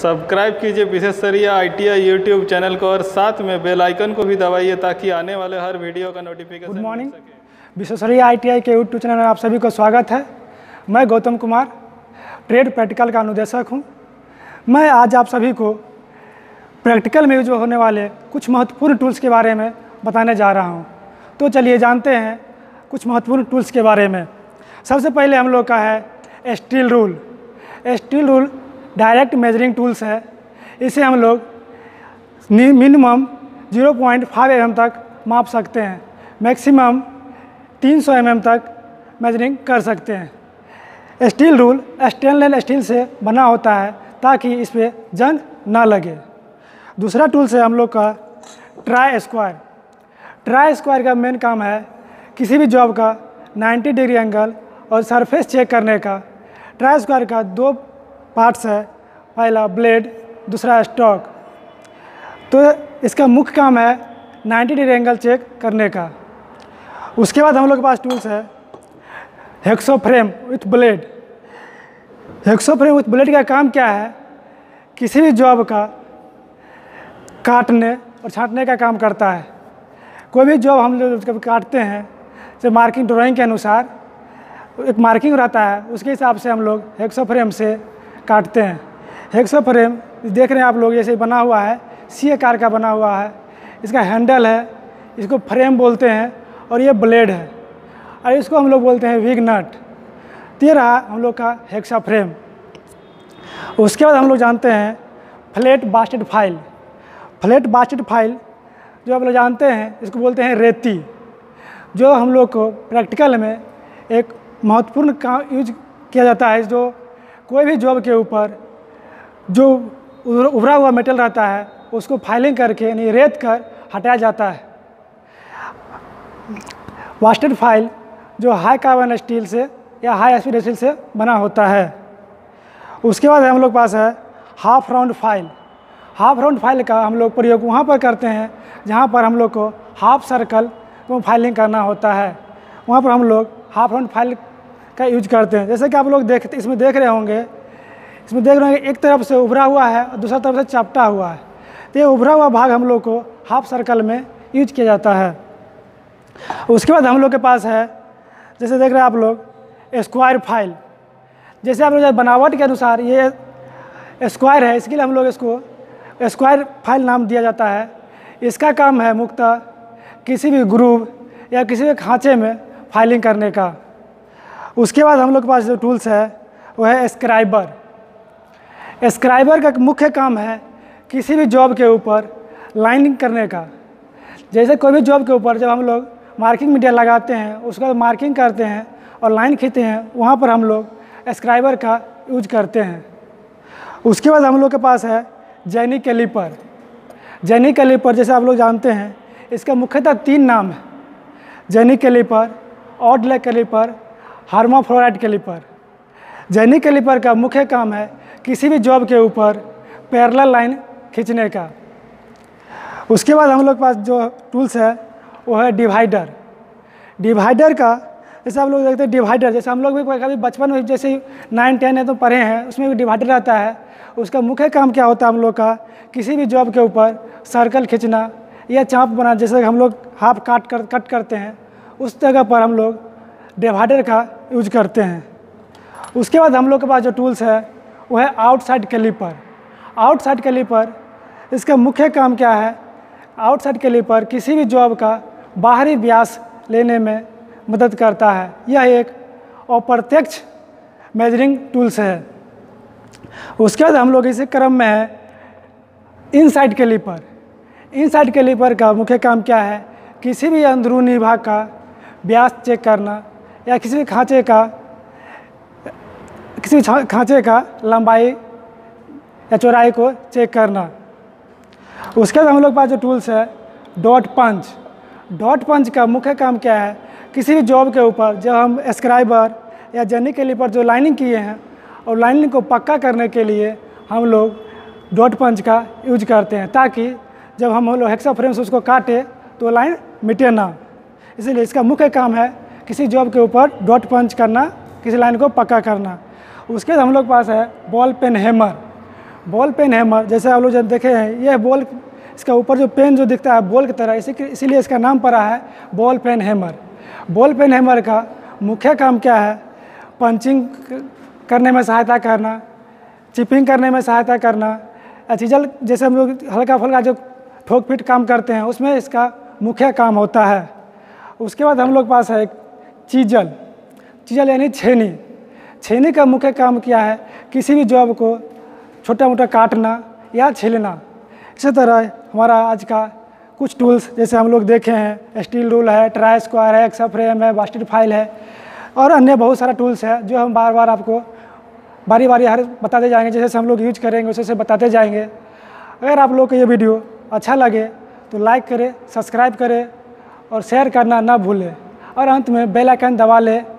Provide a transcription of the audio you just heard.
Subscribe कीजिए विशेषज्ञ ITI YouTube channel को और साथ में बेल आइकन को भी दबाइए ताकि आने वाले हर वीडियो का नोटिफिकेशन गुड मॉर्निंग। विशेषज्ञ ITI के यूट्यूब चैनल में आप सभी को स्वागत है। मैं गौतम कुमार ट्रेड प्रैक्टिकल का अनुदेशक हूं। मैं आज आप सभी को प्रैक्टिकल में यूज होने वाले कुछ महत्वपूर्ण टूल्स के बारे में बताने जा रहा हूं। तो चलिए जानते हैं कुछ महत्वपूर्ण टूल्स के बारे में। सबसे पहले हम लोग का है steel rule. Steel rule direct measuring tools है। इसे हम लोग मिनिमम 0.5 mm तक माप सकते हैं, मैक्सिमम 300 mm तक मेजरिंग कर सकते हैं। स्टील रूल स्टेनलेस स्टील से बना होता है ताकि इस पर जंग ना लगे। दूसरा टूल्स है हम लोग का ट्राई स्क्वायर। ट्राई स्क्वायर का मेन काम है किसी भी जॉब का 90 डिग्री एंगल और सरफेस चेक करने का। ट्राई स्क्वायर का दो पार्ट्स है, पहला ब्लेड, दूसरा स्टॉक। तो इसका मुख्य काम है 90 डिग्री एंगल चेक करने का। उसके बाद हम लोग के पास टूल्स है hacksaw frame with blade. Hacksaw frame with blade का काम क्या है, किसी भी जॉब का काटने और छांटने का काम करता है। कोई भी जॉब हम लोग कभी काटते हैं जैसे मार्किंग ड्राइंग के अनुसार एक मार्किंग रहता है, उसके हिसाब से हम लोग हेक्सो फ्रेम से काटते हैं। हेक्सो फ्रेम देख रहे हैं आप लोग, जैसे बना हुआ है सी आकार का बना हुआ है। इसका हैंडल है, इसको फ्रेम बोलते हैं, और ये ब्लेड है और इसको हम लोग बोलते हैं विग नट। ये रहा हम लोग का हेक्सा फ्रेम। उसके बाद हम लोग जानते हैं flat bastard file. Flat bastard file जो आप लोग जानते हैं, इसको बोलते हैं रेती, जो हम लोग को प्रैक्टिकल में एक महत्वपूर्ण काम यूज किया जाता है। जो कोई भी जॉब के ऊपर जो उभरा हुआ मेटल रहता है उसको फाइलिंग करके यानी रेत कर हटाया जाता है। बास्टेड फाइल जो हाई कार्बन स्टील से या हाई स्पीड स्टील से बना होता है। उसके बाद हम लोग पास है half round file. Half round file का हम लोग प्रयोग वहाँ पर करते हैं जहाँ पर हम लोग को हाफ सर्कल को फाइलिंग करना होता है। वहाँ पर हम लोग हाफ राउंड फाइल का यूज करते हैं। जैसे कि आप लोग इसमें देख रहे होंगे, इसमें देख रहे होंगे एक तरफ से उभरा हुआ है और दूसरा तरफ से चपटा हुआ है। तो ये उभरा हुआ भाग हम लोग को हाफ सर्कल में यूज किया जाता है। उसके बाद हम लोग के पास है, जैसे देख रहे हैं आप लोग, स्क्वायर फाइल। जैसे आप लोग बनावट के अनुसार ये स्क्वायर है, इसके लिए हम लोग इसको स्क्वायर फाइल नाम दिया जाता है। इसका काम है मुख्यतः किसी भी ग्रूव या किसी भी खांचे में फाइलिंग करने का। उसके बाद हम लोग के पास जो टूल्स है वो है स्क्राइबर। स्क्राइबर का मुख्य काम है किसी भी जॉब के ऊपर लाइनिंग करने का। जैसे कोई भी जॉब के ऊपर जब हम लोग मार्किंग मीडिया लगाते हैं, उसके बाद मार्किंग करते हैं और लाइन खींचते हैं, वहाँ पर हम लोग स्क्राइबर का यूज करते हैं। उसके बाद हम लोग के पास है जेनी कैलिपर। जेनी कैलिपर जैसे आप लोग जानते हैं, इसका मुख्यतः 3 नाम है: jenny caliper, odd leg caliper, hermaphrodite caliper. Jenny caliper का मुख्य काम है किसी भी जॉब के ऊपर पैरेलल लाइन खींचने का। उसके बाद हम लोग के पास जो टूल्स है वो है डिवाइडर। डिवाइडर का जैसे आप लोग देखते हैं डिवाइडर, जैसे हम लोग भी कभी बचपन में जैसे 9, 10 है तो पढ़े हैं, उसमें भी डिवाइडर रहता है। उसका मुख्य काम क्या होता है हम लोग का, किसी भी जॉब के ऊपर सर्कल खींचना या चाप बना। जैसे हम लोग हाफ कट करते हैं, उस जगह पर हम लोग डिवाइडर का यूज करते हैं। उसके बाद हम लोग के पास जो टूल्स है वो है आउटसाइड कैलिपर। आउटसाइड कैलिपर इसका मुख्य काम क्या है, आउटसाइड कैलिपर किसी भी जॉब का बाहरी व्यास लेने में मदद करता है। यह एक अप्रत्यक्ष मेजरिंग टूल्स है। उसके बाद हम लोग इसी क्रम में है इनसाइड कैलिपर। इनसाइड कैलिपर का मुख्य काम क्या है, किसी भी अंदरूनी भाग का व्यास चेक करना या किसी भी खांचे का लंबाई या चौड़ाई को चेक करना। उसके बाद हम लोग के पास जो टूल्स है डॉट पंच। डॉट पंच का मुख्य काम क्या है, किसी भी जॉब के ऊपर जब हम स्क्राइबर या जेनी कैलिपर जो लाइनिंग किए हैं और लाइनिंग को पक्का करने के लिए हम लोग डॉट पंच का यूज करते हैं, ताकि जब हम लोग हेक्सा फ्रेम से उसको काटे तो लाइन मिटे ना। इसीलिए इसका मुख्य काम है किसी जॉब के ऊपर डॉट पंच करना, किसी लाइन को पक्का करना। उसके बाद हम लोग के पास है ball peen hammer. Ball peen hammer, जैसे आप लोग जब देखे हैं, यह बॉल, इसका ऊपर जो पेन जो दिखता है बॉल की तरह, इसीलिए इसका नाम पड़ा है ball peen hammer. Ball peen hammer का मुख्य काम क्या है? पंचिंग करने में सहायता करना, चिपिंग करने में सहायता करना, चीजल जैसे हम लोग हल्का फुल्का जो ठोक पीट काम करते हैं उसमें इसका मुख्य काम होता है। उसके बाद हम लोग पास है एक चीजल। चीजल यानी छेनी। छेनी का मुख्य काम क्या है? किसी भी जॉब को छोटा मोटा काटना या छीलना। इसी तरह हमारा आज का कुछ टूल्स जैसे हम लोग देखे हैं, स्टील रूल है, ट्राई स्क्वायर है, एक्सा फ्रेम है, बास्टेड फाइल है और अन्य बहुत सारा टूल्स है जो हम बार बार आपको बारी बारी हर बताते जाएंगे। जैसे हम लोग यूज करेंगे वैसे बताते जाएंगे। अगर आप लोग को ये वीडियो अच्छा लगे तो लाइक करें, सब्सक्राइब करें और शेयर करना ना भूलें और अंत में बेल आइकन दबा लें